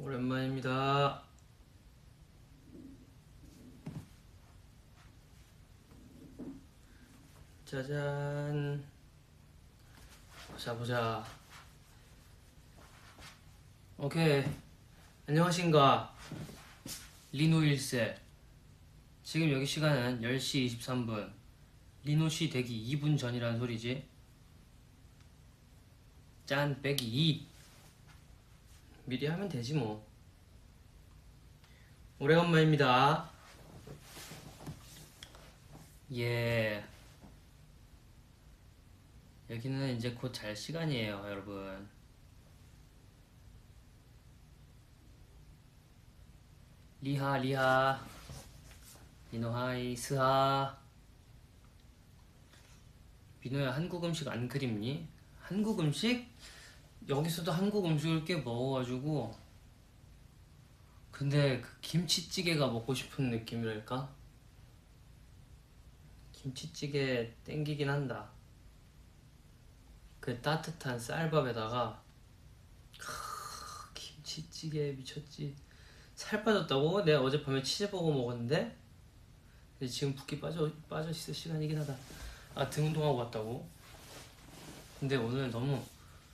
오랜만입니다. 짜잔. 보자. 오케이. 안녕하신가. 리노 1세. 지금 여기 시간은 10시 23분. 리노씨 되기 2분 전이라는 소리지. 짠 빼기 2. 미리 하면 되지 뭐. 오래간만입니다. 예. 여기는 이제 곧 잘 시간이에요, 여러분. 리하 리노하이 스하. 민호야, 한국 음식 안 그립니? 한국 음식? 여기서도 한국 음식을 꽤 먹어가지고, 근데 그 김치찌개가 먹고 싶은 느낌이랄까? 김치찌개 땡기긴 한다. 그 따뜻한 쌀밥에다가 김치찌개 미쳤지. 살 빠졌다고? 내가 어젯밤에 치즈버거 먹었는데 지금 붓기 빠져 있을 시간이긴 하다. 아, 등 운동하고 왔다고? 근데 오늘 너무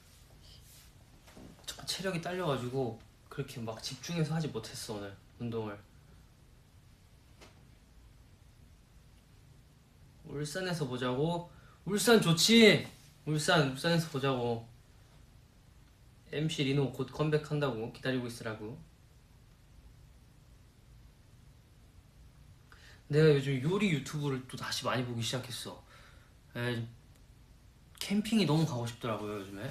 체력이 딸려가지고 그렇게 막 집중해서 하지 못했어. 오늘 운동을. 울산에서 보자고? 울산 좋지? 울산에서 보자고. MC 리노 곧 컴백한다고. 기다리고 있으라고. 내가 요즘 요리 유튜브를 또 다시 많이 보기 시작했어. 캠핑이 너무 가고 싶더라고요, 요즘에.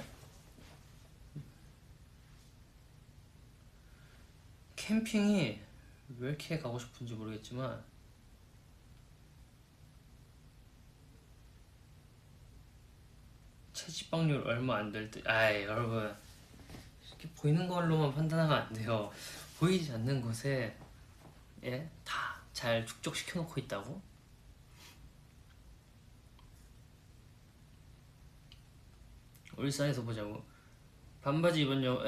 캠핑이 왜 이렇게 가고 싶은지 모르겠지만 체지방률 얼마 안 될 때, 아이 여러분, 이렇게 보이는 걸로만 판단하면 안 돼요. 보이지 않는 곳에 다 잘 축적시켜 놓고 있다고? 울산에서 보자고. 반바지 입었냐고?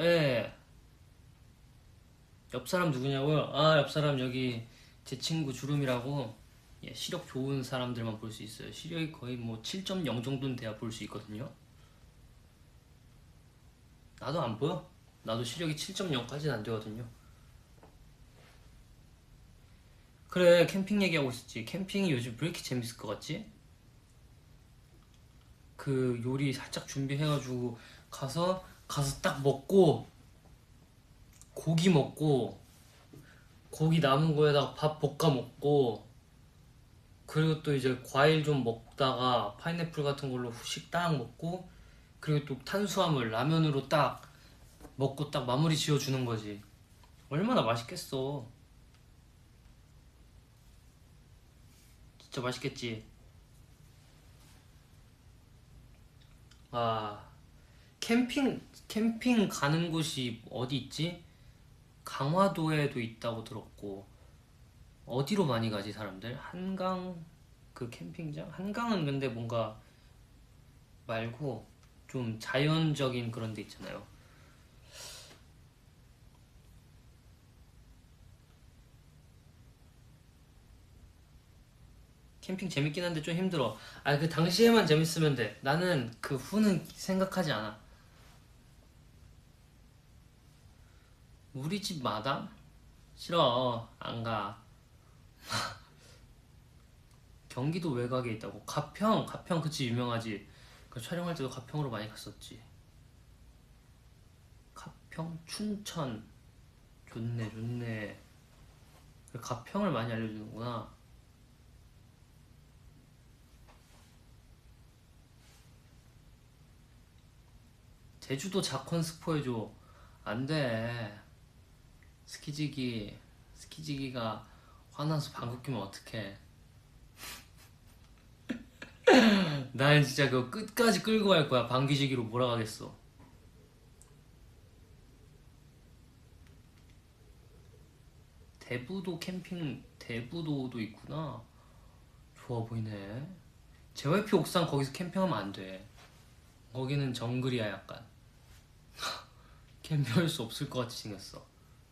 옆 사람 누구냐고요? 아, 옆 사람 여기 제 친구 주름이라고. 시력 좋은 사람들만 볼 수 있어요. 시력이 거의 뭐 7.0 정도는 돼야 볼 수 있거든요. 나도 안 보여. 나도 시력이 7.0까지는 안 되거든요. 그래, 캠핑 얘기하고 있었지. 캠핑이 요즘 왜 이렇게 재밌을 것 같지? 그 요리 살짝 준비해가지고 가서 딱 먹고, 고기 먹고, 고기 남은 거에다가 밥 볶아 먹고, 그리고 또 이제 과일 좀 먹다가 파인애플 같은 걸로 후식 딱 먹고, 그리고 또 탄수화물 라면으로 딱 먹고 딱 마무리 지어주는 거지. 얼마나 맛있겠어. 진짜 맛있겠지. 아, 캠핑 가는 곳이 어디 있지? 강화도에도 있다고 들었고. 어디로 많이 가지 사람들? 한강 그 캠핑장? 한강은 근데 뭔가 말고 좀 자연적인 그런 데 있잖아요. 캠핑 재밌긴 한데 좀 힘들어. 아, 그 당시에만 재밌으면 돼. 나는 그 후는 생각하지 않아. 우리 집 마당? 싫어. 안 가. 경기도 외곽에 있다고. 가평 그치, 유명하지. 그 촬영할 때도 가평으로 많이 갔었지. 가평, 춘천. 좋네. 가평을 많이 알려주는구나. 제주도 자콘 스포해줘. 안 돼. 스키지기가 화나서 방귀 뀌면 어떡해. 난 진짜 그거 끝까지 끌고 갈 거야. 방귀지기로 몰아가겠어. 대부도도 있구나. 좋아 보이네. JYP 옥상 거기서 캠핑하면 안 돼. 거기는 정글이야, 약간. 캠핑할 수 없을 것 같이 생겼어.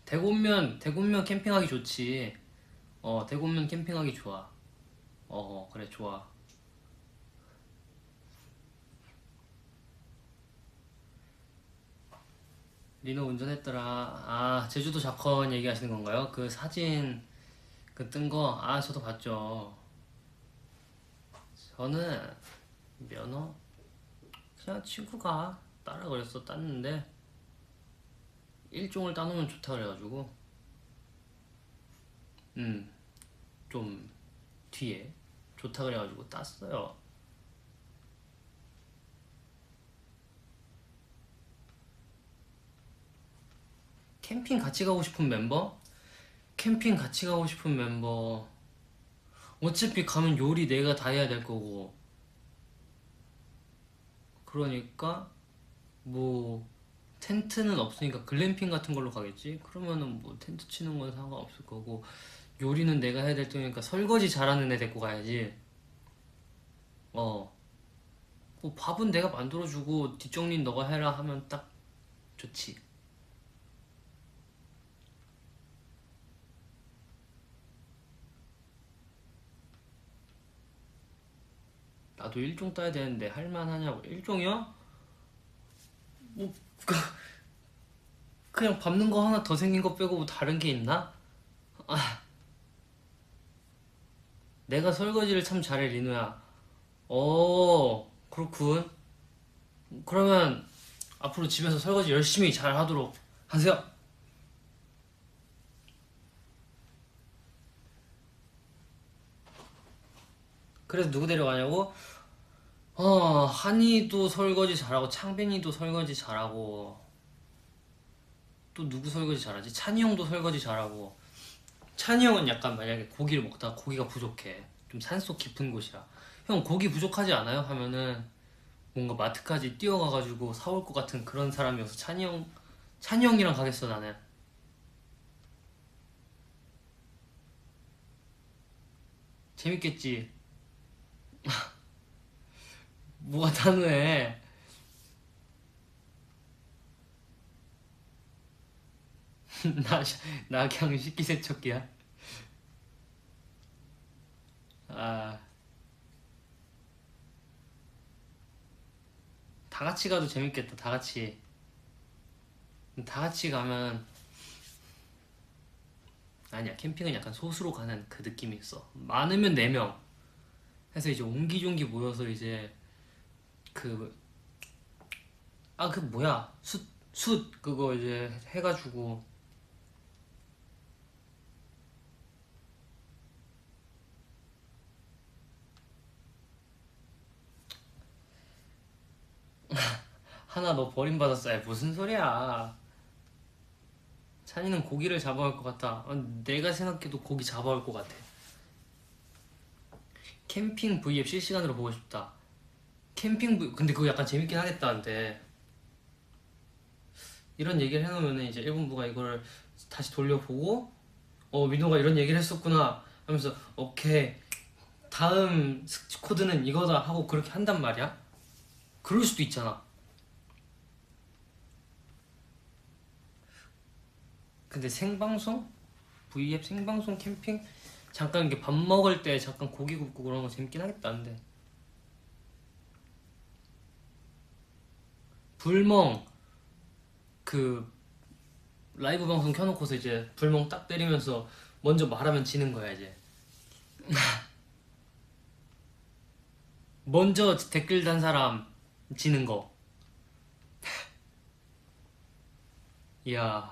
대곤면 캠핑하기 좋지. 대곤면 캠핑하기 좋아. 그래 좋아. 리노 운전했더라. 아, 제주도 자컨 얘기하시는 건가요? 그 사진 그 뜬 거? 아, 저도 봤죠. 저는 면허 그냥 친구가 따라 그랬어. 땄는데 일종을 따놓으면 좋다 그래가지고 좀 뒤에 좋다 그래가지고 땄어요. 캠핑 같이 가고 싶은 멤버? 캠핑 같이 가고 싶은 멤버 어차피 가면 요리 내가 다 해야 될 거고 그러니까 뭐 텐트는 없으니까 글램핑 같은 걸로 가겠지? 그러면은 뭐 텐트 치는 건 상관없을 거고 요리는 내가 해야 될 테니까 설거지 잘하는 애 데리고 가야지. 어, 뭐 밥은 내가 만들어주고 뒷정리는 너가 해라 하면 딱 좋지. 나도 일종 따야 되는데 할만하냐고. 일종이요? 뭐 그냥 밟는 거 하나 더 생긴 거 빼고 뭐 다른 게 있나? 아, 내가 설거지를 참 잘해 리누야. 그렇군. 그러면 앞으로 집에서 설거지 열심히 잘 하도록 하세요. 그래서 누구 데려가냐고? 한이도 설거지 잘하고 창빈이도 설거지 잘하고 또 누구 설거지 잘하지? 찬이 형도 설거지 잘하고. 찬이 형은 약간 만약에 고기를 먹다가 고기가 부족해. 좀 산속 깊은 곳이라. 형 고기 부족하지 않아요? 하면은 뭔가 마트까지 뛰어가가지고 사올 것 같은 그런 사람이어서 찬이 형이랑 가겠어 나는. 재밌겠지? 뭐가 단호해? 나, 나 그냥 식기세척기야. 아, 다 같이 가도 재밌겠다. 다 같이. 다 같이 가면 아니야. 캠핑은 약간 소수로 가는 그 느낌이 있어. 많으면 4명. 해서 이제 옹기종기 모여서 이제 그 그 뭐야 숯 그거 이제 해가지고 하나 너 버림받았어. 야, 무슨 소리야. 찬이는 고기를 잡아올 것 같다. 내가 생각해도 고기 잡아올 것 같아. 캠핑 V앱 실시간으로 보고 싶다. 근데 그거 약간 재밌긴 하겠다는데 이런 얘기를 해놓으면 이제 일본부가 이거를 다시 돌려보고 민호가 이런 얘기를 했었구나 하면서 오케이 다음 코드는 이거다 하고 그렇게 한단 말이야. 그럴 수도 있잖아. 근데 생방송? V앱 생방송 캠핑? 잠깐 이게 밥 먹을 때 잠깐 고기 굽고 그런 거 재밌긴 하겠다는데. 불멍 그 라이브 방송 켜놓고서 이제 불멍 딱 때리면서 먼저 말하면 지는 거야 이제. 먼저 댓글 단 사람 지는 거. 이야.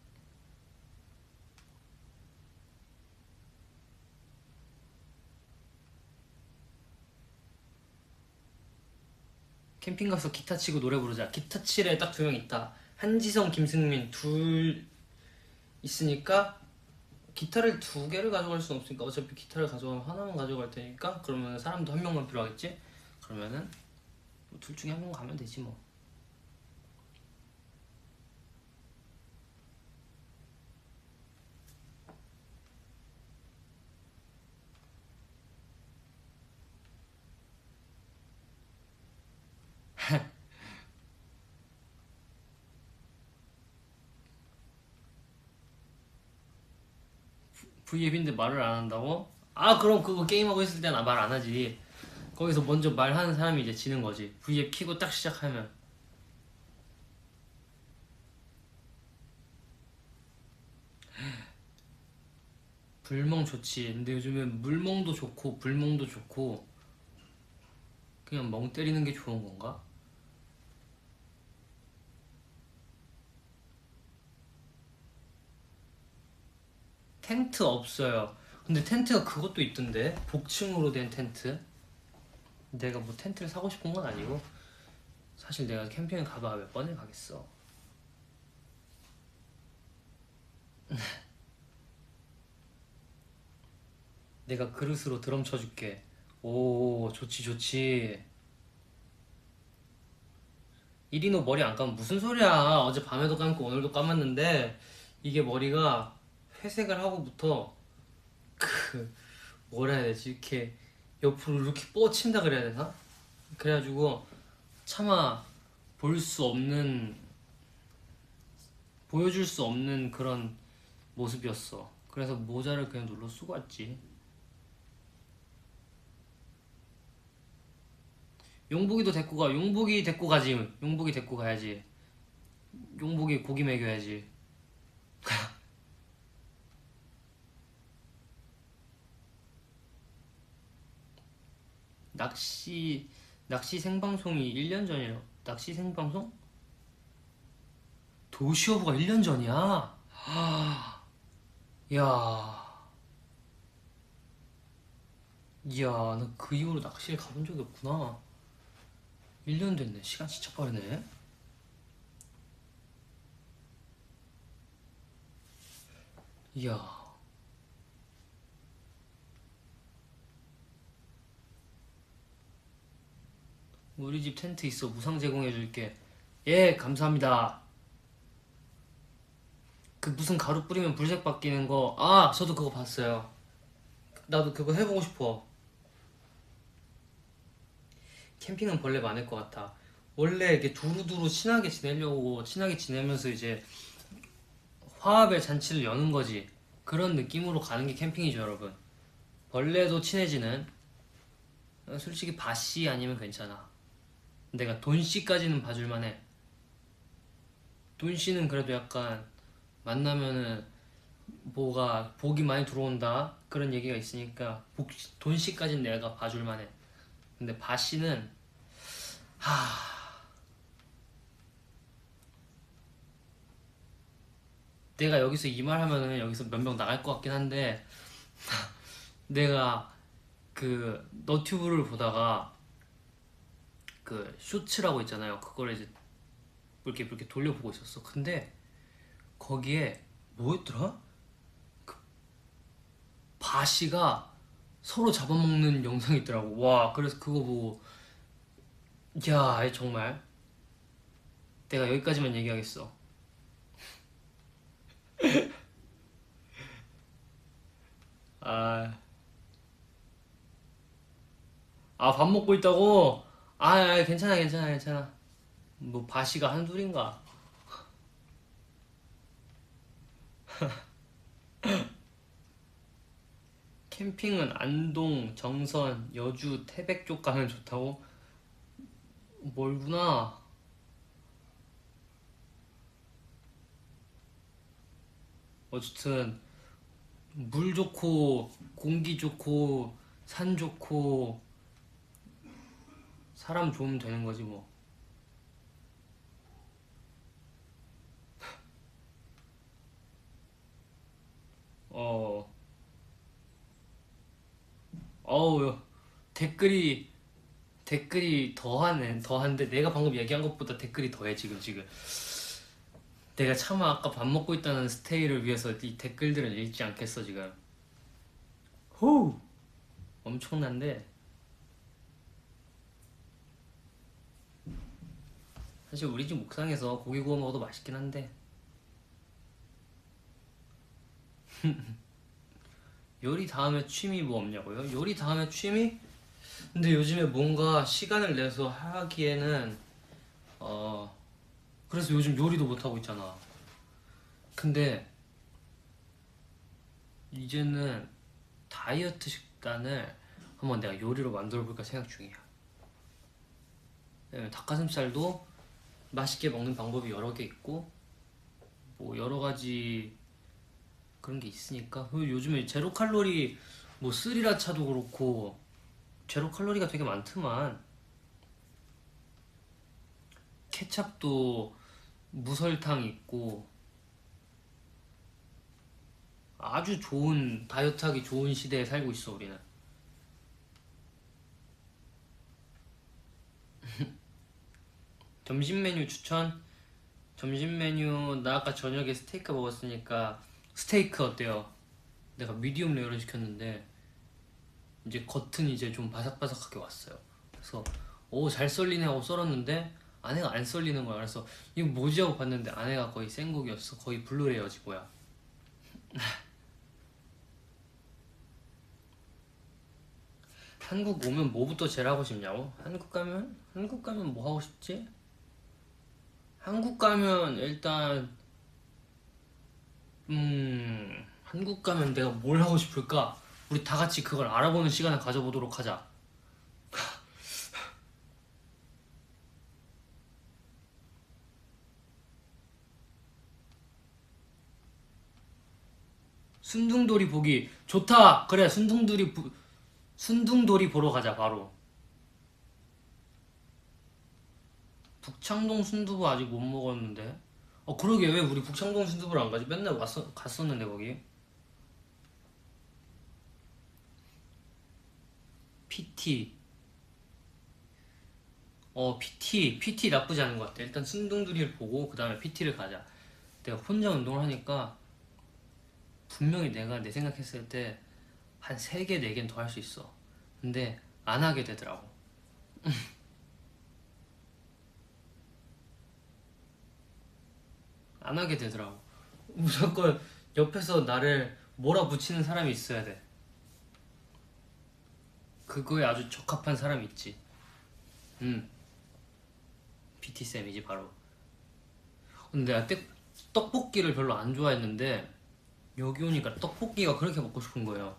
캠핑 가서 기타 치고 노래 부르자. 기타 칠에 딱 2명 있다. 한지성, 김승민 둘 있으니까 기타를 2개를 가져갈 순 없으니까 어차피 기타를 가져가면 하나만 가져갈 테니까 그러면 사람도 1명만 필요하겠지? 그러면은 뭐둘 중에 1명 가면 되지 뭐. V앱인데 말을 안 한다고? 아 그럼 그거 게임하고 있을 때는 말 안 하지. 거기서 먼저 말하는 사람이 이제 지는 거지. V앱 키고 딱 시작하면. 불멍 좋지. 근데 요즘엔 물멍도 좋고 불멍도 좋고 그냥 멍 때리는 게 좋은 건가? 텐트 없어요. 근데 텐트가 그것도 있던데? 복층으로 된 텐트? 내가 뭐 텐트를 사고 싶은 건 아니고 사실 내가 캠핑을 가봐 몇 번을 가겠어. 내가 그릇으로 드럼 쳐줄게. 오 좋지 좋지. 이리노 머리 안 감으면 무슨 소리야. 어제 밤에도 감고 오늘도 감았는데 이게 머리가 회색을 하고부터 그 뭐라 해야 되지 이렇게 옆으로 이렇게 뻗친다 그래야 되나? 그래가지고 차마 볼 수 없는 보여줄 수 없는 그런 모습이었어. 그래서 모자를 그냥 눌러 쓰고 왔지. 용복이도 데리고 가. 용복이 데리고 가지. 용복이 데리고 가야지. 용복이 고기 먹여야지. 낚시 낚시 생방송이 1년 전이라. 낚시 생방송? 도시어부가 1년 전이야. 야, 이야, 나 그 이후로 낚시를 가본 적이 없구나. 1년 됐네. 시간 진짜 빠르네. 이야, 우리 집 텐트 있어. 무상 제공해줄게. 예, 감사합니다. 그 무슨 가루 뿌리면 불색 바뀌는 거. 아, 저도 그거 봤어요. 나도 그거 해보고 싶어. 캠핑은 벌레 많을 것 같아. 원래 이렇게 두루두루 친하게 지내려고 친하게 지내면서 이제 화합의 잔치를 여는 거지. 그런 느낌으로 가는 게 캠핑이죠, 여러분. 벌레도 친해지는. 솔직히 바씨 아니면 괜찮아. 내가 돈씨까지는 봐줄만해. 돈씨는 그래도 약간 만나면은 뭐가 복이 많이 들어온다 그런 얘기가 있으니까 돈씨까지는 내가 봐줄만해. 근데 바씨는 내가 여기서 이 말 하면은 여기서 몇 명 나갈 것 같긴 한데 내가 그 너튜브를 보다가 그 쇼츠라고 있잖아요. 그걸 이제 이렇게 돌려보고 있었어. 근데 거기에 뭐였더라? 바씨가 서로 잡아먹는 영상이 있더라고. 와, 그래서 그거 보고 야, 정말 내가 여기까지만 얘기하겠어. 아, 아, 밥 먹고 있다고? 괜찮아, 괜찮아, 괜찮아. 뭐 바씨가 한둘인가? 캠핑은 안동, 정선, 여주, 태백 쪽 가면 좋다고? 멀구나. 어쨌든 물 좋고 공기 좋고 산 좋고 사람 좋으면 되는 거지 뭐. 어, 어우, 댓글이 더한데 내가 방금 얘기한 것보다 댓글이 더해 지금. 내가 차마 아까 밥 먹고 있다는 스테이를 위해서 이 댓글들을 읽지 않겠어 지금. 호 엄청난데 사실 우리 집 옥상에서 고기 구워 먹어도 맛있긴 한데 요리 다음에 취미 뭐 없냐고요? 요리 다음에 취미? 근데 요즘에 뭔가 시간을 내서 하기에는 그래서 요즘 요리도 못하고 있잖아. 근데 이제는 다이어트 식단을 한번 내가 요리로 만들어 볼까 생각 중이야. 왜냐면 닭가슴살도 맛있게 먹는 방법이 여러 개 있고 뭐 여러 가지 그런 게 있으니까. 그리고 요즘에 제로 칼로리 뭐 스리라차도 그렇고 제로 칼로리가 되게 많더만. 케찹도 무설탕 있고 아주 좋은 다이어트하기 좋은 시대에 살고 있어 우리는. 점심 메뉴 추천? 점심 메뉴 나 아까 저녁에 스테이크 먹었으니까 스테이크 어때요? 내가 미디움 레어를 시켰는데 이제 겉은 이제 좀 바삭바삭하게 왔어요. 그래서 오 잘 썰리네 하고 썰었는데 아내가 안 썰리는 거야. 그래서 이거 뭐지 하고 봤는데 아내가 거의 생고기였어. 거의 블루레어지 뭐야. 한국 오면 뭐부터 제일 하고 싶냐고? 한국 가면 뭐 하고 싶지? 한국 가면 일단 한국 가면 내가 뭘 하고 싶을까? 우리 다 같이 그걸 알아보는 시간을 가져보도록 하자. 순둥돌이 보기 좋다. 그래, 순둥돌이 보러 가자 바로. 북창동 순두부 아직 못 먹었는데. 그러게 왜 우리 북창동 순두부를 안 가지? 맨날 갔었는데 거기. PT. PT 나쁘지 않은 것 같아. 일단 순둥돌이를 보고 그 다음에 PT를 가자. 내가 혼자 운동을 하니까 분명히 내가 내 생각했을 때 한 3개, 4개는 더 할 수 있어. 근데 안 하게 되더라고. 안 하게 되더라고. 무조건 옆에서 나를 몰아붙이는 사람이 있어야 돼. 그거에 아주 적합한 사람이 있지. PT쌤이지 바로. 근데 내가 떡볶이를 별로 안 좋아했는데 여기 오니까 떡볶이가 그렇게 먹고 싶은 거예요.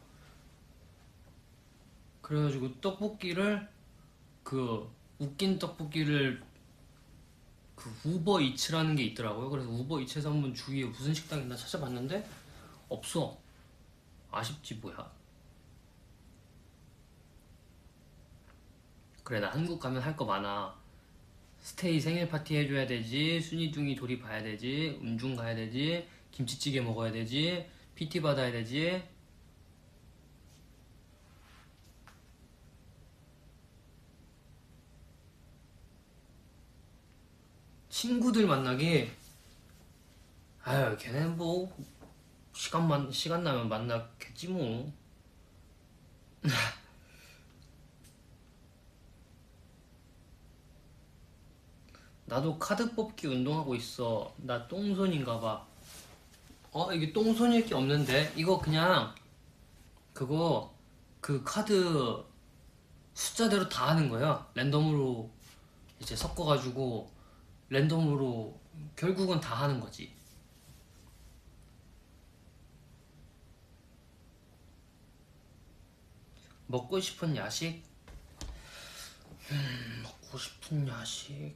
그래가지고 떡볶이를 그 웃긴 떡볶이를 그 우버 이츠라는 게 있더라고요. 그래서 우버 이츠에서 한번 주위에 무슨 식당이 있나 찾아봤는데 없어. 아쉽지 뭐야. 그래 나 한국 가면 할 거 많아. 스테이 생일 파티 해줘야 되지. 순이둥이 돌이 봐야 되지. 음중 가야 되지. 김치찌개 먹어야 되지. PT 받아야 되지. 친구들 만나기. 아유 걔네 뭐 시간 나면 만나겠지 뭐. 나도 카드 뽑기 운동하고 있어. 나 똥손인가 봐. 이게 똥손일 게 없는데 이거 그냥 그거 그 카드 숫자대로 다 하는 거야. 랜덤으로 이제 섞어가지고 랜덤으로 결국은 다 하는 거지. 먹고 싶은 야식? 먹고 싶은 야식?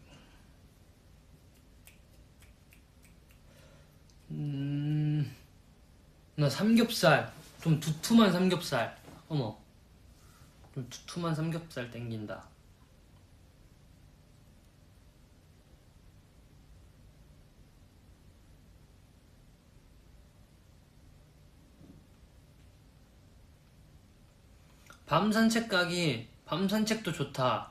나 삼겹살. 좀 두툼한 삼겹살. 어머, 좀 두툼한 삼겹살 땡긴다. 밤 산책도 좋다.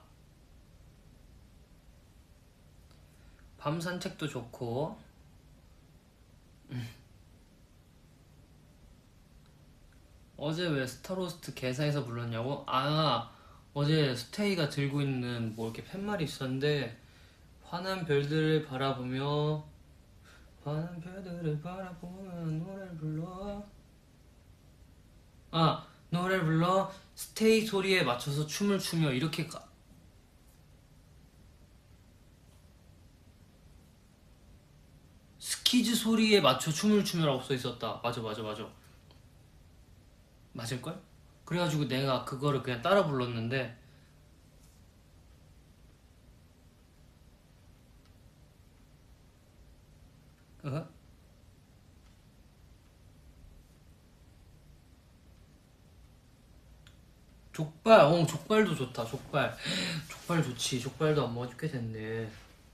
밤 산책도 좋고. 어제 왜 스타로스트 개사에서 불렀냐고? 어제 스테이가 들고 있는 뭐 이렇게 팻말이 있었는데 환한 별들을 바라보며 환한 별들을 바라보며 노래를 불러. 노래를 불러 스테이 소리에 맞춰서 춤을 추며 이렇게 스키즈 소리에 맞춰 춤을 추며라고 써 있었다. 맞아. 맞을걸? 그래가지고 내가 그거를 그냥 따라 불렀는데 어? 족발, 족발도 좋다. 족발 좋지. 족발도 안 먹은 지꽤 됐네.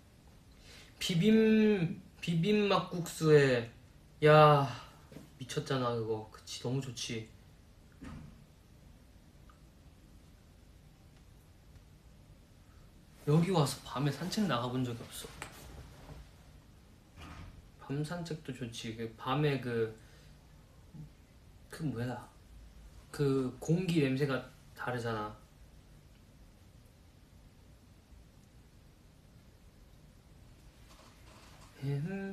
비빔막국수에 야 미쳤잖아 그거. 그치, 너무 좋지. 여기 와서 밤에 산책 나가본 적이 없어. 밤 산책도 좋지. 그 밤에 그 뭐야, 그 공기 냄새가 다르잖아. 음,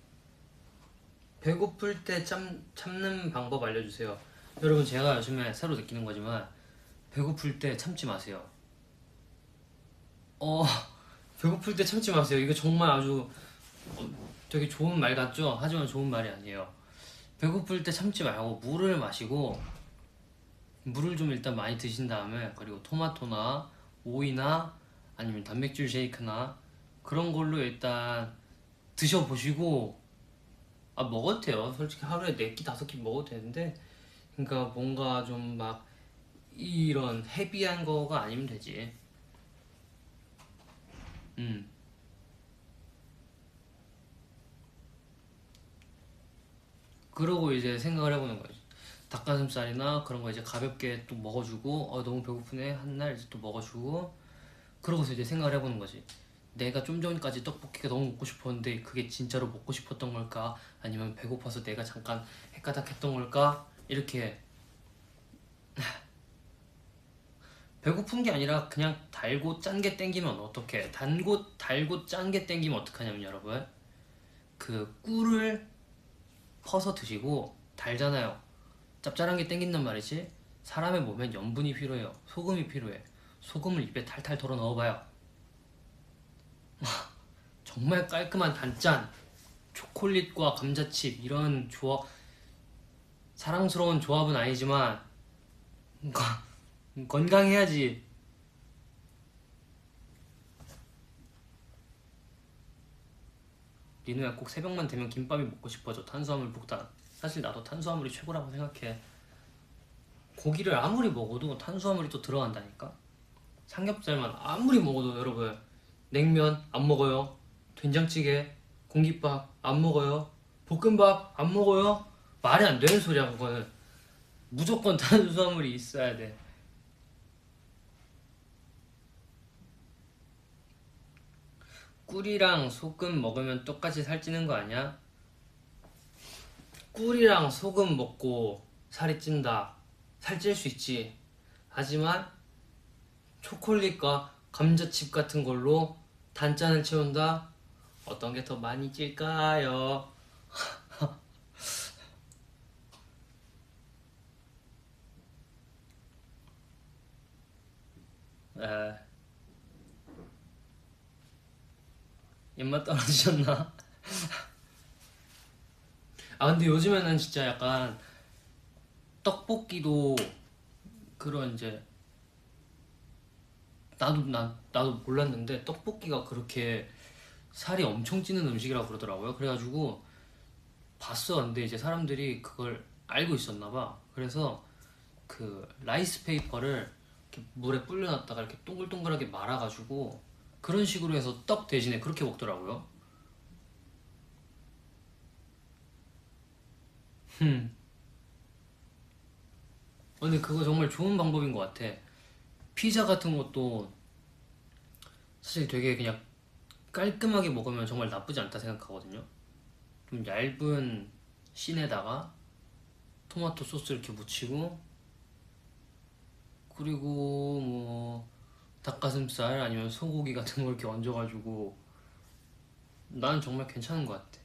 배고플 때 참는 방법 알려주세요. 여러분, 제가 요즘에 새로 느끼는 거지만 배고플 때 참지 마세요. 어, 배고플 때 참지 마세요. 이거 정말 아주 되게 좋은 말 같죠? 하지만 좋은 말이 아니에요. 배고플 때 참지 말고 물을 마시고, 물을 좀 일단 많이 드신 다음에, 그리고 토마토나 오이나 아니면 단백질 쉐이크나 그런 걸로 일단 드셔보시고, 아 먹어도 돼요. 솔직히 하루에 4끼 5끼 먹어도 되는데, 그러니까 뭔가 좀 막 이런 헤비한 거가 아니면 되지. 음. 그러고 이제 생각을 해보는 거지. 닭가슴살이나 그런 거 이제 가볍게 또 먹어주고, 너무 배고프네 한 날 이제 또 먹어주고, 그러고서 이제 생각을 해보는 거지. 내가 좀 전까지 떡볶이가 너무 먹고 싶었는데 그게 진짜로 먹고 싶었던 걸까? 아니면 배고파서 내가 잠깐 헷가닥 했던 걸까? 이렇게 배고픈 게 아니라 그냥 달고 짠 게 땡기면 어떡해? 달고 짠 게 땡기면 어떡하냐면 여러분, 그 꿀을 퍼서 드시고, 달잖아요. 짭짤한 게 땡긴단 말이지. 사람의 몸엔 염분이 필요해요. 소금이 필요해. 소금을 입에 탈탈 털어 넣어봐요. 정말 깔끔한 단짠, 초콜릿과 감자칩, 이런 조합, 사랑스러운 조합은 아니지만 건강해야지. 리누야, 꼭 새벽만 되면 김밥이 먹고 싶어져. 탄수화물 폭탄. 사실 나도 탄수화물이 최고라고 생각해. 고기를 아무리 먹어도 탄수화물이 또 들어간다니까. 삼겹살만 아무리 먹어도 여러분, 냉면 안 먹어요. 된장찌개, 공깃밥 안 먹어요. 볶음밥 안 먹어요. 말이 안 되는 소리야 그거는. 무조건 탄수화물이 있어야 돼. 꿀이랑 소금 먹으면 똑같이 살찌는 거 아니야? 꿀이랑 소금 먹고 살이 찐다. 살찔 수 있지. 하지만 초콜릿과 감자칩 같은 걸로 단짠을 채운다? 어떤 게 더 많이 찔까요? 에, 입맛 떨어지셨나? 아 근데 요즘에는 진짜 약간 떡볶이도 그런 이제, 나도 몰랐는데 떡볶이가 그렇게 살이 엄청 찌는 음식이라고 그러더라고요. 그래가지고 봤어. 근데 이제 사람들이 그걸 알고 있었나 봐. 그래서 그 라이스 페이퍼를 이렇게 물에 불려놨다가 이렇게 동글동글하게 말아가지고 그런 식으로 해서 떡 대신에 그렇게 먹더라고요. 흠. 근데 그거 정말 좋은 방법인 것 같아. 피자 같은 것도 사실 되게 그냥 깔끔하게 먹으면 정말 나쁘지 않다 생각하거든요. 좀 얇은 씬에다가 토마토 소스 이렇게 묻히고, 그리고 뭐 닭가슴살 아니면 소고기 같은 거 이렇게 얹어가지고, 나는 정말 괜찮은 것 같아.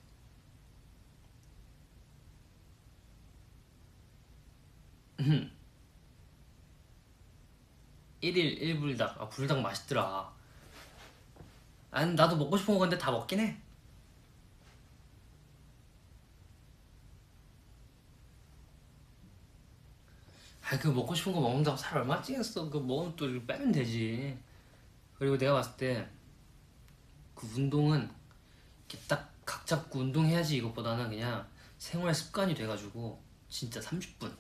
1일 1불닭. 아, 불닭 맛있더라. 아니, 나도 먹고 싶은 거 근데 다 먹긴 해. 그 먹고 싶은 거 먹는다고 살 얼마 찌겠어. 그거 먹으면 또 이렇게 빼면 되지. 그리고 내가 봤을 때 그 운동은 이렇게 딱 각 잡고 운동해야지 이것보다는 그냥 생활 습관이 돼가지고 진짜 30분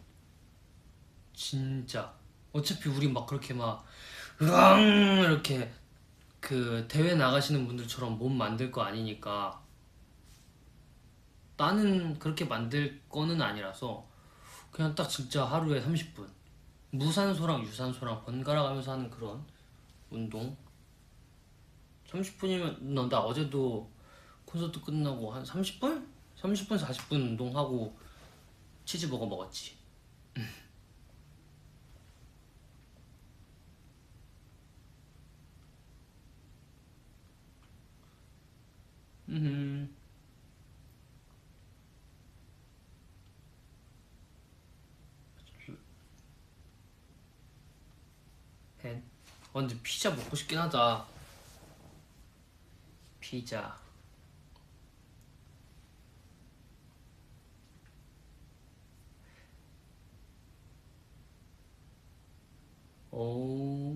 진짜 어차피 우리 막 그렇게 막 으앙 이렇게 그 대회 나가시는 분들처럼 몸 만들 거 아니니까 나는 그렇게 만들 거는 아니라서 그냥 딱 진짜 하루에 30분 무산소랑 유산소랑 번갈아 가면서 하는 그런 운동 30분이면 나 어제도 콘서트 끝나고 한 30분? 30분 40분 운동하고 치즈버거 먹었지. 음. 해. 근데 피자 먹고 싶긴 하다. 피자. 오.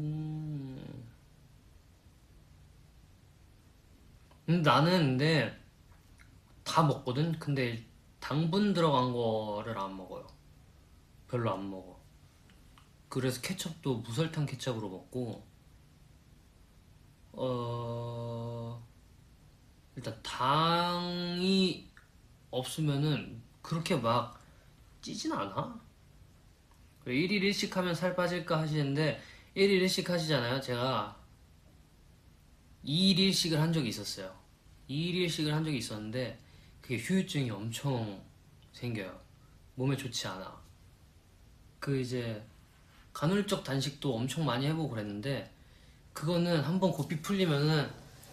나는 다 먹거든. 근데 당분 들어간 거를 안 먹어요. 별로 안 먹어. 그래서 케첩도 무설탕 케첩으로 먹고 어 일단 당이 없으면은 그렇게 막 찌진 않아. 1일 1식 하면 살 빠질까 하시는데 1일 1식 하시잖아요. 제가 2일 1식을 한 적이 있었어요. 2일 1식을 한 적이 있었는데 그게 후유증이 엄청 생겨요. 몸에 좋지 않아. 그 이제 간헐적 단식도 엄청 많이 해보고 그랬는데 그거는 한번 고삐 풀리면은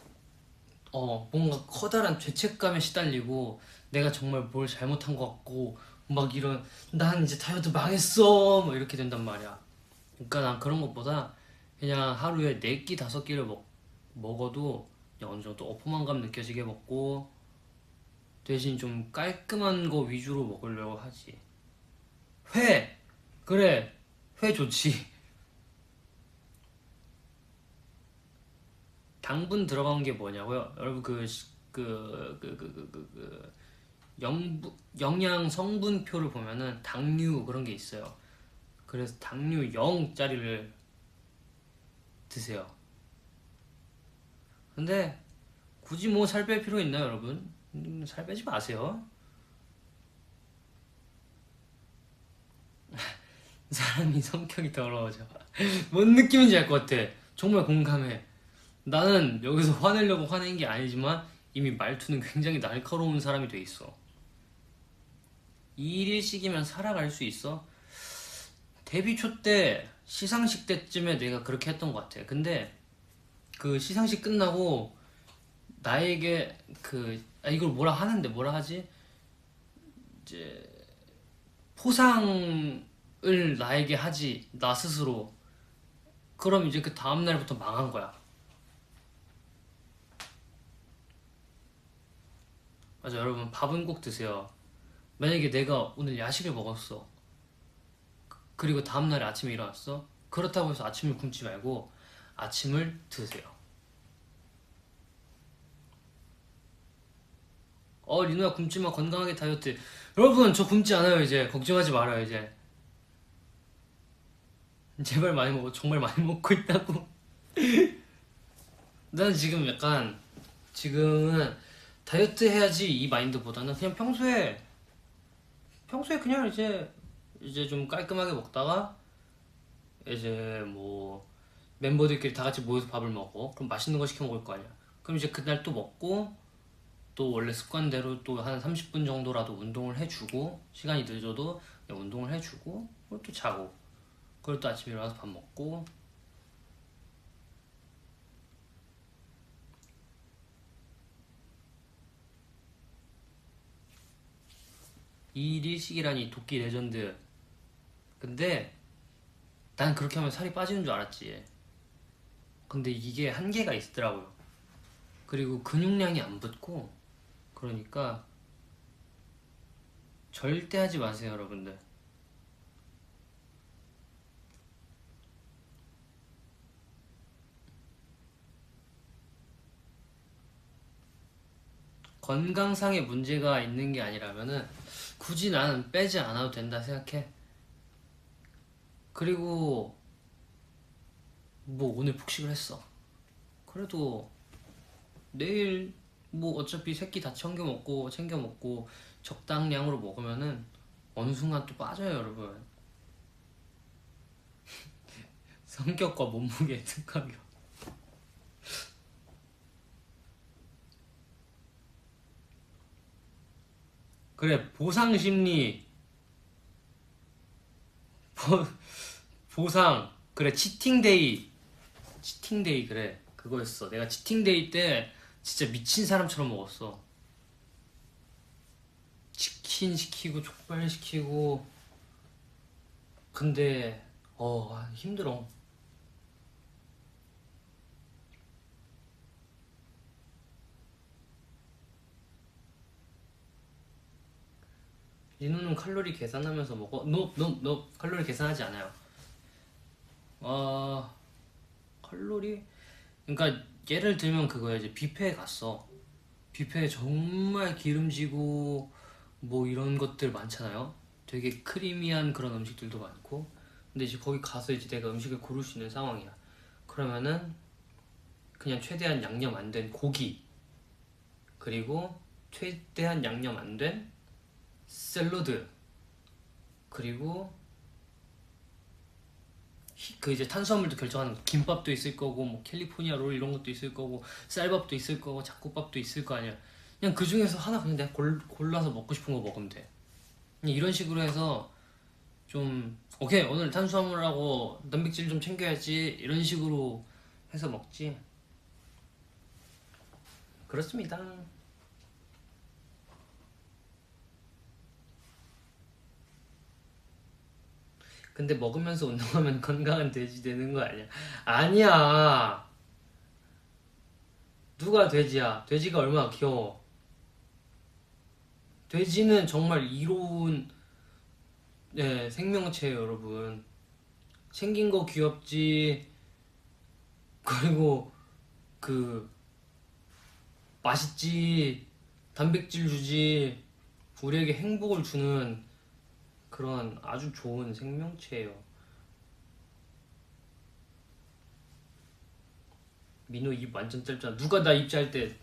뭔가 커다란 죄책감에 시달리고 내가 정말 뭘 잘못한 것 같고 막 이런 난 이제 다이어트 망했어 뭐 이렇게 된단 말이야. 그러니까 난 그런 것보다 그냥 하루에 4끼 5끼를 먹어도 그냥 어느 정도 어포만감 느껴지게 먹고 대신 좀 깔끔한 거 위주로 먹으려고 하지. 회! 그래 회 좋지. 당분 들어간 게 뭐냐고요? 여러분 영양 성분표를 보면은 당류 그런 게 있어요. 그래서 당류 0짜리를 드세요. 근데 굳이 뭐 살 뺄 필요 있나요, 여러분? 살 빼지 마세요. 사람이 성격이 더러워져. 뭔 느낌인지 알 것 같아. 정말 공감해. 나는 여기서 화내려고 화낸 게 아니지만 이미 말투는 굉장히 날카로운 사람이 돼 있어. 2일씩이면 살아갈 수 있어? 데뷔 초 때 시상식 때쯤에 내가 그렇게 했던 것 같아. 근데 그 시상식 끝나고 나에게 이걸 뭐라 하지? 이제 포상을 나에게 하지 나 스스로. 그럼 이제 그 다음 날부터 망한 거야. 맞아, 여러분 밥은 꼭 드세요. 만약에 내가 오늘 야식을 먹었어. 그리고 다음 날에 아침에 일어났어. 그렇다고 해서 아침을 굶지 말고 아침을 드세요. 리누야 굶지 마 건강하게 다이어트. 여러분 저 굶지 않아요 이제. 걱정하지 말아요 이제. 제발 많이 먹어. 정말 많이 먹고 있다고. 나는 지금 약간 지금은 다이어트 해야지 이 마인드보다는 그냥 평소에 그냥 이제 좀 깔끔하게 먹다가 이제 뭐 멤버들끼리 다 같이 모여서 밥을 먹어. 그럼 맛있는 거 시켜 먹을 거 아니야. 그럼 이제 그날 또 먹고 또 원래 습관대로 또 한 30분 정도라도 운동을 해주고 시간이 늦어도 그냥 운동을 해주고 그리고 또 자고 그리고 또 아침에 일어나서 밥 먹고. 일일식이라니 도끼 레전드. 근데 난 그렇게 하면 살이 빠지는 줄 알았지. 근데 이게 한계가 있더라고요. 그리고 근육량이 안 붙고 그러니까 절대 하지 마세요 여러분들. 건강상의 문제가 있는 게 아니라면은 굳이 나는 빼지 않아도 된다 생각해. 그리고 뭐 오늘 폭식을 했어. 그래도 내일 뭐 어차피 새끼 다 챙겨 먹고 적당량으로 먹으면은 어느 순간 또 빠져요, 여러분. 성격과 몸무게 특강이요. 그래, 보상 심리. 보, 보상. 그래, 치팅데이 그래, 그거였어. 내가 치팅데이 때 진짜 미친 사람처럼 먹었어. 치킨 시키고 족발 시키고. 근데 힘들어. 리노는 칼로리 계산하면서 먹어? 너 칼로리 계산하지 않아요. 어, 칼로리? 그러니까 예를 들면 그거야. 이제 뷔페에 갔어. 뷔페에 정말 기름지고 뭐 이런 것들 많잖아요. 되게 크리미한 그런 음식들도 많고. 근데 이제 거기 가서 이제 내가 음식을 고를 수 있는 상황이야. 그러면은 그냥 최대한 양념 안 된 고기, 그리고 최대한 양념 안 된 샐러드, 그리고 그 이제 탄수화물도 결정하는 거. 김밥도 있을 거고 뭐 캘리포니아 롤 이런 것도 있을 거고 쌀밥도 있을 거고 잡곡밥도 있을 거 아니야. 그냥 그 중에서 하나 그냥 내가 골라서 먹고 싶은 거 먹으면 돼. 그냥 이런 식으로 해서 좀 오케이 오늘 탄수화물하고 단백질 좀 챙겨야지 이런 식으로 해서 먹지. 그렇습니다. 근데 먹으면서 운동하면 건강한 돼지 되는 거 아니야? 아니야. 누가 돼지야? 돼지가 얼마나 귀여워. 돼지는 정말 이로운 생명체예요, 여러분. 생긴 거 귀엽지. 그리고 그 맛있지. 단백질 주지. 우리에게 행복을 주는 그런 아주 좋은 생명체예요. 민호 입 완전 짧잖아. 누가 나 입 짧 때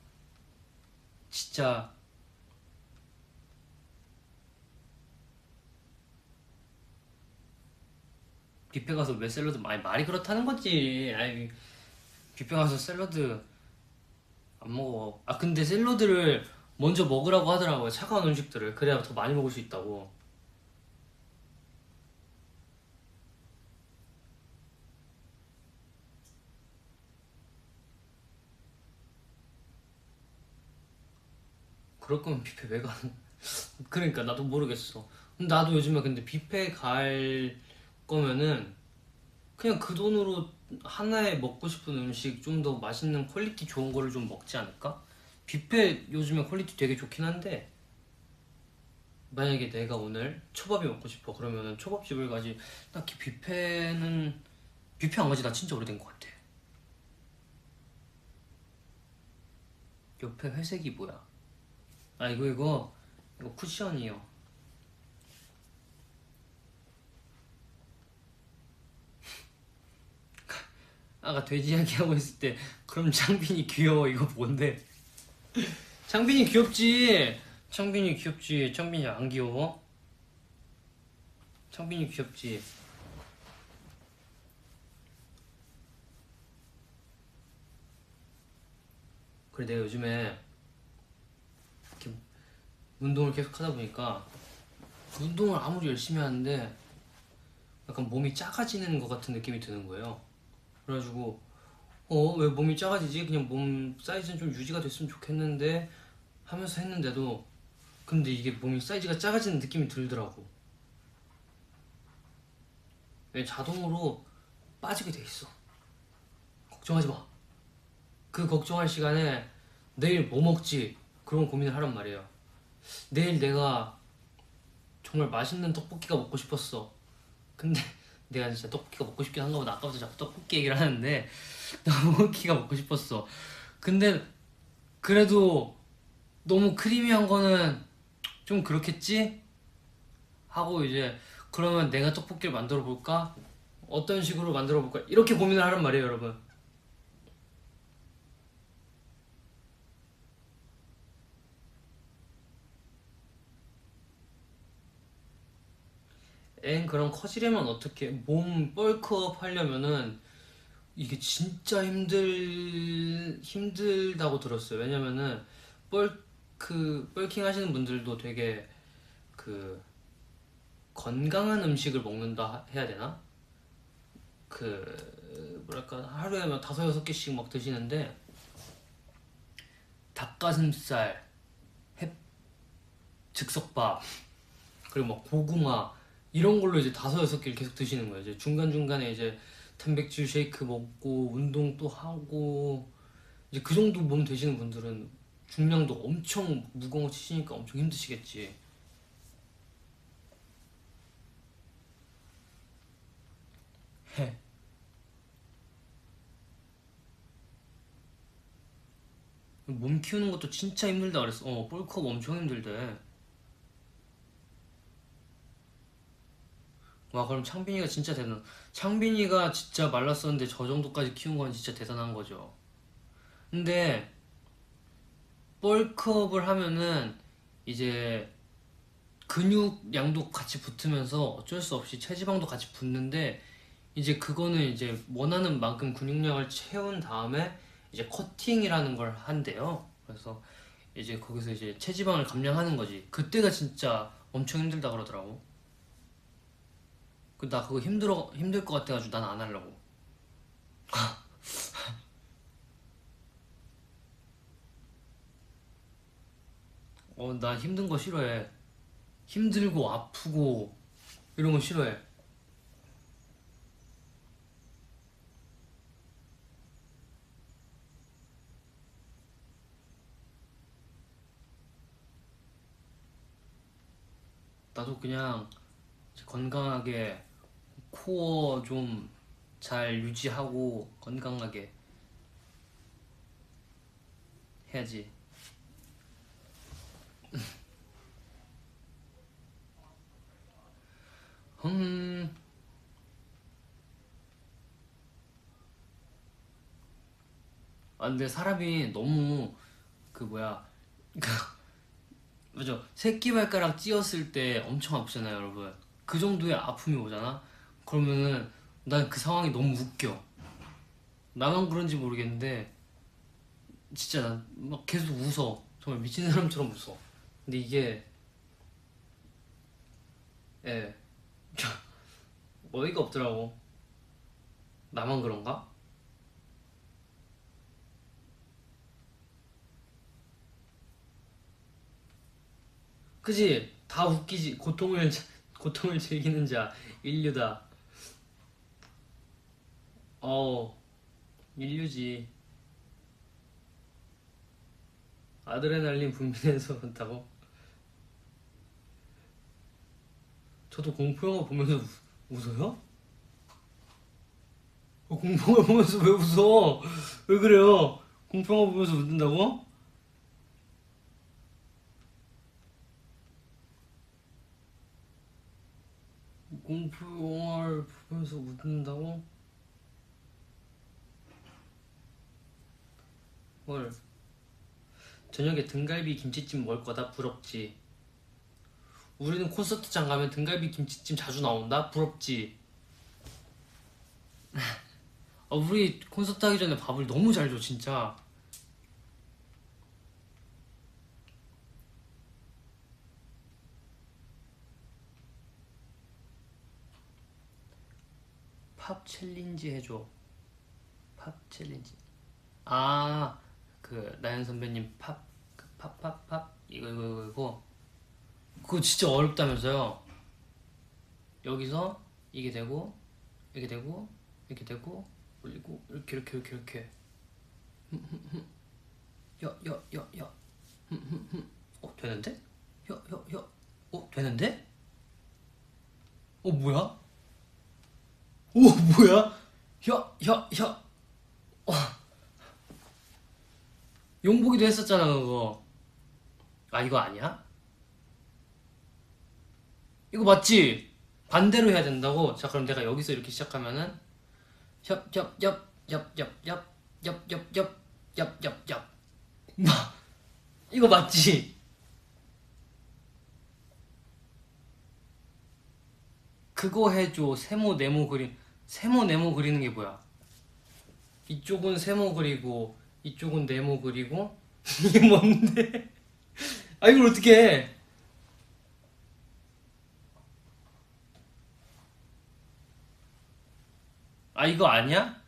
진짜. 뷔페 가서 왜 샐러드 말이 그렇다는 거지. 아이, 뷔페 가서 샐러드 안 먹어. 아 근데 샐러드를 먼저 먹으라고 하더라고요. 차가운 음식들을. 그래야 더 많이 먹을 수 있다고. 그럴 거면 뷔페 왜 가는? 그러니까 나도 모르겠어. 나도 요즘에 근데 뷔페 갈 거면은 그냥 그 돈으로 하나에 먹고 싶은 음식 좀 더 맛있는 퀄리티 좋은 거를 좀 먹지 않을까? 뷔페 요즘에 퀄리티 되게 좋긴 한데 만약에 내가 오늘 초밥이 먹고 싶어 그러면은 초밥집을 가지. 딱히 뷔페 안 가지 나 진짜 오래된 것 같아. 옆에 회색이 뭐야? 아 이거 쿠션이요. 아까 돼지 이야기 하고 있을 때 그럼 창빈이 귀여워 이거 뭔데? 창빈이 귀엽지. 창빈이 귀엽지. 창빈이 안 귀여워? 창빈이 귀엽지. 그래 내가 요즘에 이렇게 운동을 계속 하다 보니까 운동을 아무리 열심히 하는데 약간 몸이 작아지는 것 같은 느낌이 드는 거예요. 그래가지고 왜 몸이 작아지지? 그냥 몸 사이즈는 좀 유지가 됐으면 좋겠는데 하면서 했는데도 근데 이게 몸이 사이즈가 작아지는 느낌이 들더라고. 왜 자동으로 빠지게 돼 있어. 걱정하지 마. 그 걱정할 시간에 내일 뭐 먹지? 그런 고민을 하란 말이에요. 내일 내가 정말 맛있는 떡볶이가 먹고 싶었어. 근데 내가 진짜 떡볶이가 먹고 싶긴 한가 보다. 아까부터 자꾸 떡볶이 얘기를 하는데 떡볶이가 먹고 싶었어. 근데 그래도 너무 크리미한 거는 좀 그렇겠지? 하고 이제 그러면 내가 떡볶이를 만들어 볼까? 어떤 식으로 만들어 볼까? 이렇게 고민을 하란 말이에요, 여러분. 그럼 커지려면 어떻게 몸 벌크업 하려면은 이게 진짜 힘들다고 들었어요. 왜냐면은 벌킹 하시는 분들도 되게 그 건강한 음식을 먹는다 해야 되나? 그 뭐랄까 하루에 막 5-6개씩 막 드시는데 닭가슴살, 즉석밥, 그리고 막 고구마 이런 걸로 이제 5-6개를 계속 드시는 거예요. 이제 중간중간에 이제 단백질 쉐이크 먹고 운동 또 하고 이제 그 정도 몸 되시는 분들은 중량도 엄청 무거운 거 치시니까 엄청 힘드시겠지. 해. 몸 키우는 것도 진짜 힘들다 그랬어. 볼컵 엄청 힘들대. 와, 그럼 창빈이가 진짜 대단. 창빈이가 진짜 말랐었는데 저 정도까지 키운 건 진짜 대단한 거죠. 근데 볼컵을 하면은 이제 근육량도 같이 붙으면서 어쩔 수 없이 체지방도 같이 붙는데 이제 그거는 이제 원하는 만큼 근육량을 채운 다음에 이제 커팅이라는 걸 한대요. 그래서 이제 거기서 이제 체지방을 감량하는 거지. 그때가 진짜 엄청 힘들다 그러더라고. 나 그거 힘들 것 같아가지고 난 안 하려고. 나 힘든 거 싫어해. 힘들고 아프고 이런 거 싫어해. 나도 그냥 건강하게 코어 좀 잘 유지하고 건강하게 해야지. 음, 근데 사람이 너무 그 뭐야 맞아. 새끼발가락 찧었을 때 엄청 아프잖아요, 여러분. 그 정도의 아픔이 오잖아? 그러면은 난 그 상황이 너무 웃겨. 나만 그런지 모르겠는데 진짜 난 막 계속 웃어. 정말 미친 사람처럼 웃어. 근데 이게 예 어이가 없더라고. 나만 그런가? 그지? 다 웃기지. 고통을 즐기는 자 인류다. 어 인류지. 아드레날린 분비해서 그렇다고? 저도 공포영화 보면서 웃어요? 공포영화 보면서 왜 웃어? 왜 그래요? 공포영화 보면서 웃는다고? 공포영화를 보면서 웃는다고? 헐. 저녁에 등갈비 김치찜 먹을 거다? 부럽지. 우리는 콘서트장 가면 등갈비 김치찜 자주 나온다? 부럽지. 우리 콘서트 하기 전에 밥을 너무 잘 줘, 진짜. 팝 챌린지 해줘. 팝 챌린지. 아, 나연 선배님 팝 이거 그거 진짜 어렵다면서요. 여기서 이게 되고 이게 되고 이렇게 되고 올리고 이렇게 야야야야 되는데? 야야야 되는데? 뭐야? 뭐야? 야야야 용보기도 했었잖아 그거. 아, 이거 아니야? 이거 맞지? 반대로 해야 된다고? 자, 그럼 내가 여기서 이렇게 시작하면은 엽엽엽엽엽엽엽엽엽엽엽엽 이거 맞지? 그거 해줘. 세모 네모 그림. 세모 네모 그리는 게 뭐야? 이쪽은 세모 그리고 이쪽은 네모 그리고 이게 뭔데? 아, 이걸 어떻게 해? 아, 이거 아니야?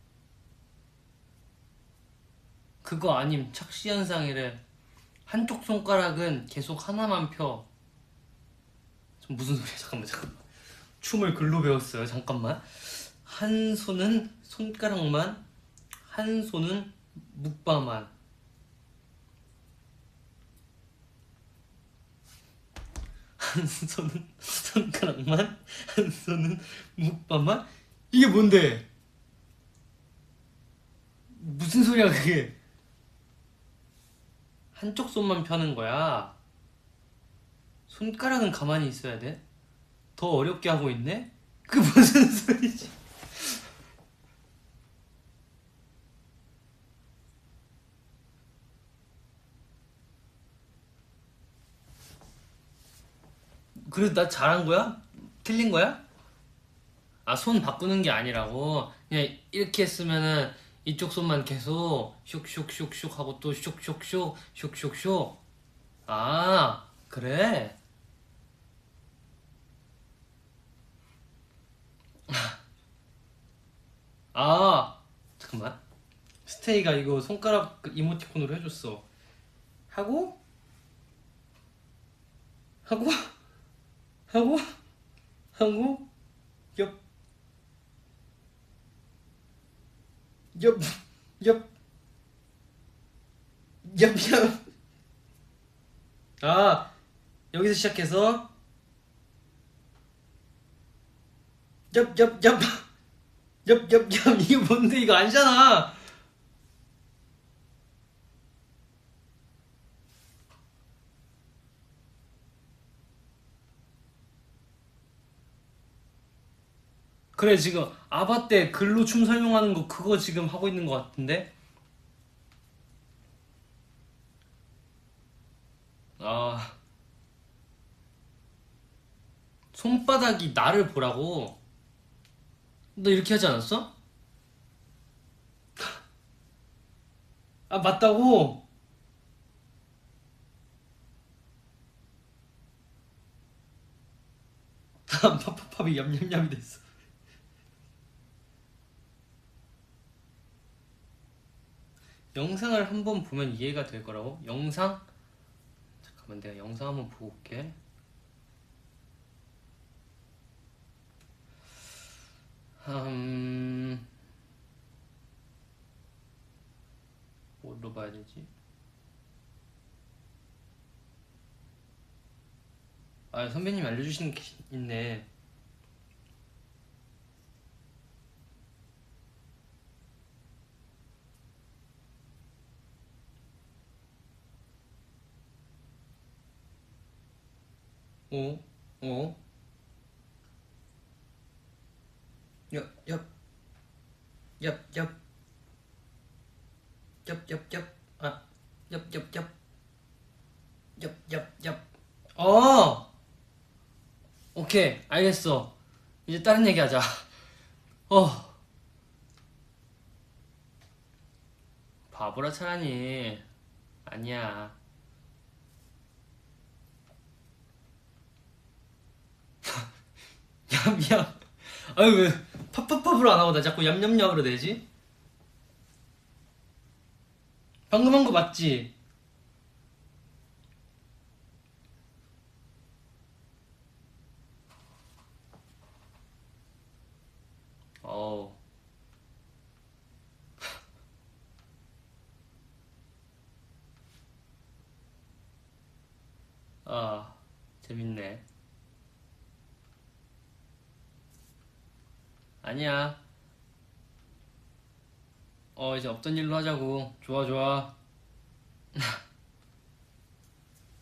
그거 아님. 착시현상이래. 한쪽 손가락은 계속 하나만 펴. 무슨 소리야? 잠깐만. 춤을 글로 배웠어요. 잠깐만. 한 손은 손가락만, 한 손은 묵바만. 한 손은 손가락만, 한 손은 묵바만. 이게 뭔데? 무슨 소리야 그게? 한쪽 손만 펴는 거야. 손가락은 가만히 있어야 돼? 더 어렵게 하고 있네? 그 무슨 소리지? 그래도 나 잘한 거야? 틀린 거야? 아, 손 바꾸는 게 아니라고. 그냥 이렇게 했으면은 이쪽 손만 계속 슉슉슉슉 하고 또 슉슉슉 슉슉슉. 아, 그래? 아, 잠깐만. 스테이가 이거 손가락 그 이모티콘으로 해줬어. 하고 하고 하고 하고 옆 옆 옆 옆 옆. 아, 여기서 시작해서 옆 옆 옆 옆 옆 옆. 이게 뭔데? 이거 아니잖아. 그래, 지금 아바 때 글로 춤 설명하는 거 그거 지금 하고 있는 것 같은데? 아, 손바닥이 나를 보라고? 너 이렇게 하지 않았어? 아, 맞다고? 팝팝팝이 얌얌얌이 됐어. 영상을 한번 보면 이해가 될 거라고? 영상? 잠깐만, 내가 영상 한번 보고 올게. 음... 뭘로 봐야 되지? 아, 선배님이 알려주신 게 있네. 어? 어? 엽, 엽, 엽, 엽, 엽, 엽, 엽. 아, 엽, 엽, 엽, 엽, 엽, 엽. 어! 오케이, 알겠어. 이제 다른 얘기 하자. 어, 바보라 차라니. 아니야. 얌얌. 아유, 왜 팝팝팝으로 안 하고 나 자꾸 얌얌얌으로 되지? 방금 한 거 맞지? 어우. 아, 재밌네. 아니야. 이제 없던 일로 하자고. 좋아, 좋아.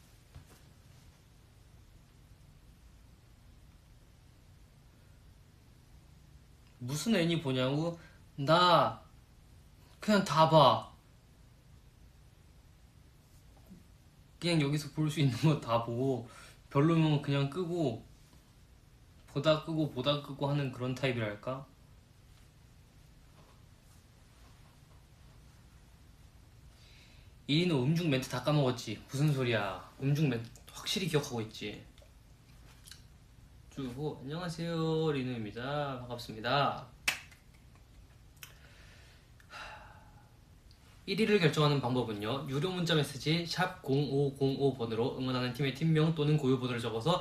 무슨 애니 보냐고? 나 그냥 다 봐. 그냥 여기서 볼 수 있는 거 다 보고 별로면 그냥 끄고 보다 끄고 보다 끄고 하는 그런 타입이랄까? 1위는 음중 멘트 다 까먹었지. 무슨 소리야. 음중 멘트 확실히 기억하고 있지. 주고 안녕하세요 리누입니다. 반갑습니다. 1위를 결정하는 방법은요, 유료 문자 메시지 샵 0505번으로 응원하는 팀의 팀명 또는 고유번호를 적어서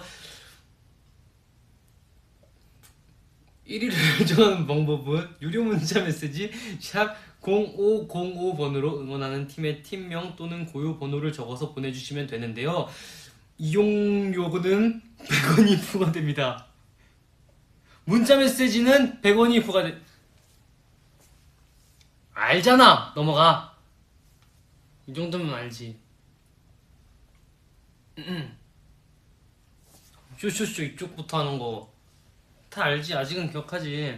1위를 결정하는 방법은 유료 문자 메시지 샵 0505번으로 응원하는 팀의 팀명 또는 고유번호를 적어서 보내주시면 되는데요. 이용료는 100원이 부과됩니다. 문자 메시지는 100원이 부과돼. 알잖아. 넘어가. 이 정도면 알지. 쇼쇼쇼 이쪽부터 하는 거 다 알지. 아직은 기억하지.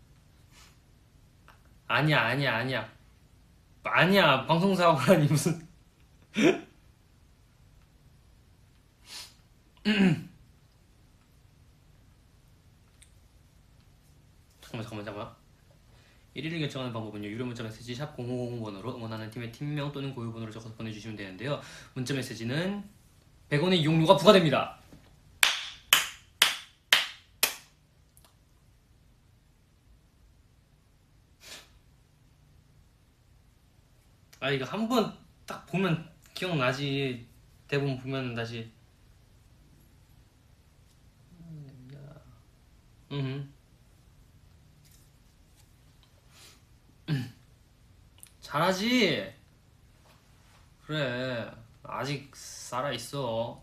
아니야 방송사고라니 무슨. 잠깐만 1위를 결정하는 방법은요, 유료 문자 메시지 샵 0500번으로 응원하는 팀의 팀명 또는 고유번호를 적어서 보내주시면 되는데요. 문자 메시지는 100원의 이용료가 부과됩니다. 아, 이거 한 번 딱 보면 기억나지. 대본 보면 다시. 잘하지? 그래, 아직 살아있어.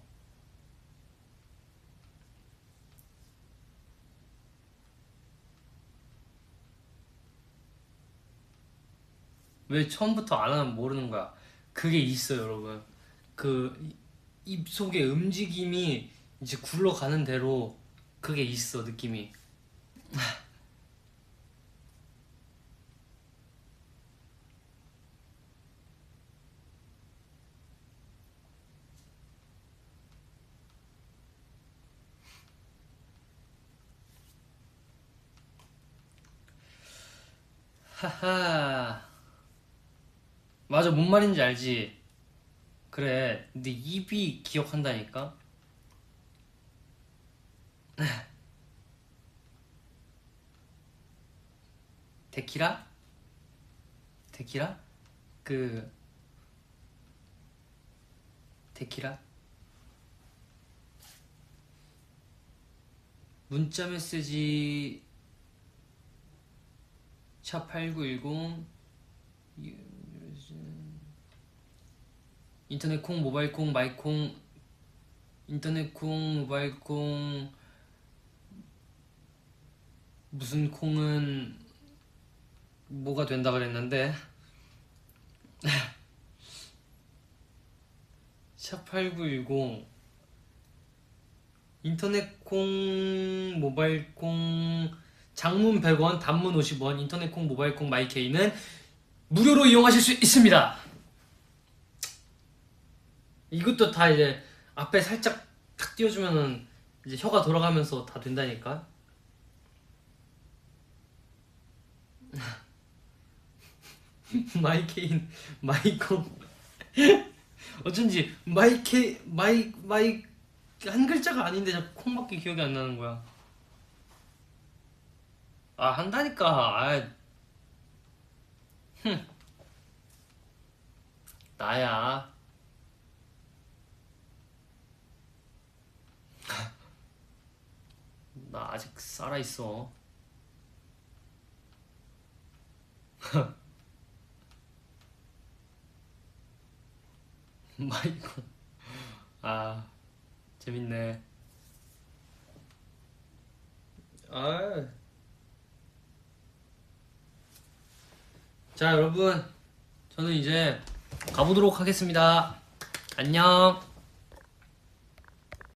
왜 처음부터 안 하면 모르는 거야? 그게 있어요, 여러분. 그 입속의 움직임이 이제 굴러가는 대로 그게 있어, 느낌이. 하하. 맞아, 뭔 말인지 알지? 그래, 근데 입이 기억한다니까? 데키라? 데키라? 그 데키라? 문자 메시지 샵8910 인터넷 콩, 모바일 콩, 마이콩, 인터넷 콩, 모바일 콩, 무슨 콩은 뭐가 된다 그랬는데. 샵8910 인터넷 콩, 모바일 콩, 장문 100원, 단문 50원, 인터넷 콩, 모바일 콩, 마이케이는 무료로 이용하실 수 있습니다. 이것도 다 이제 앞에 살짝 탁 띄워주면은 이제 혀가 돌아가면서 다 된다니까. 마이케인, 마이콩. 어쩐지 마이 한 글자가 아닌데 자꾸 콩밖에 기억이 안 나는 거야. 아, 한다니까. 아, 나야. 나 아직 살아있어. 마이콩. 아, 재밌네. 아, 자, 여러분, 저는 이제 가보도록 하겠습니다. 안녕.